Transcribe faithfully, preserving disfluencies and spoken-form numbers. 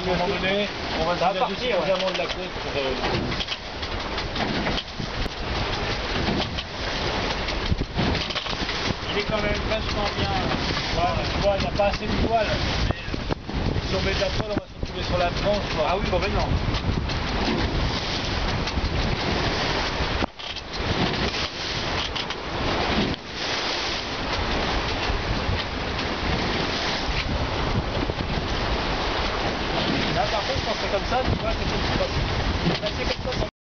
à un moment donné, on va se partir suffisamment de la côte pour... Euh... Il est quand même vachement bien. Voilà, tu vois, il n'y a pas assez de poils. Mais si on met de la poêle, on va se retrouver sur la tranche. Quoi. Ah oui, complètement. Là, par contre, quand c'est comme ça, tu vois, c'est comme ça.